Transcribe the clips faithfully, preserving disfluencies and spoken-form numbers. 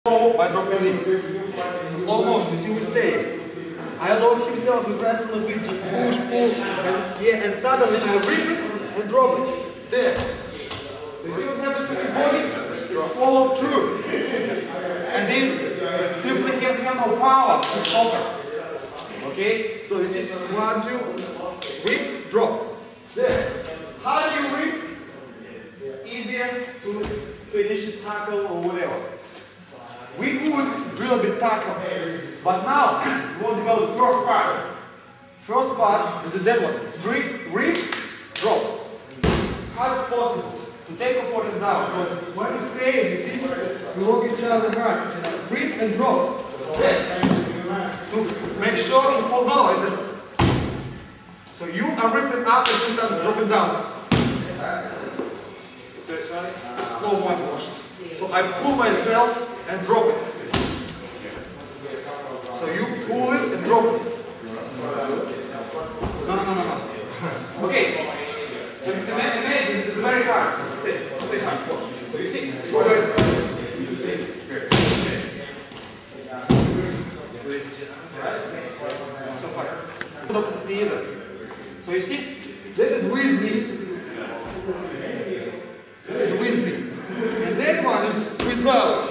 by dropping knee. Slow motion, you see we stay. I lock himself, we press on the feet, just push, pull, and yeah, and suddenly I rip it and drop it. There. So you see what happens to his body? It's follow through. And this simply have no power to stop it. Okay? So you see, one, two, rip, drop. There. How do you rip? Easier to finish a tackle or whatever. We would drill a bit tackle, but now we want to go to the first part. First part is a dead one. Rip, rip, drop. How is possible to take opponent down? So when you stay, you see, we look each other hard. Rip and drop. There. To make sure you fall down. Is it? So you are ripping up and sometimes dropping down. Slow point motion. So I pull myself and drop it. So you pull it and drop it. No, no, no, no, no. Okay. So imagine it's very hard. Stay, stay hard. So you see, go ahead. Put opposite knee either. So you see, that is with me. That is with me. And that one is without.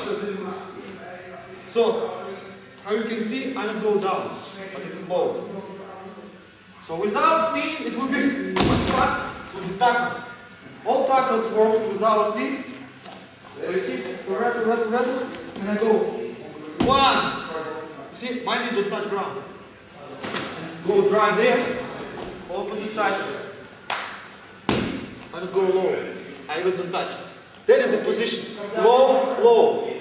So, how you can see, I don't go down, but it's low. So without me, it will be fast, it will be tackle. All tackles work without this. So you see, wrestle, wrestle, wrestle, and I go. One. You see, my knee don't touch ground. Go dry there, opposite side. I don't go low. I even don't touch. That is a position. Low, low.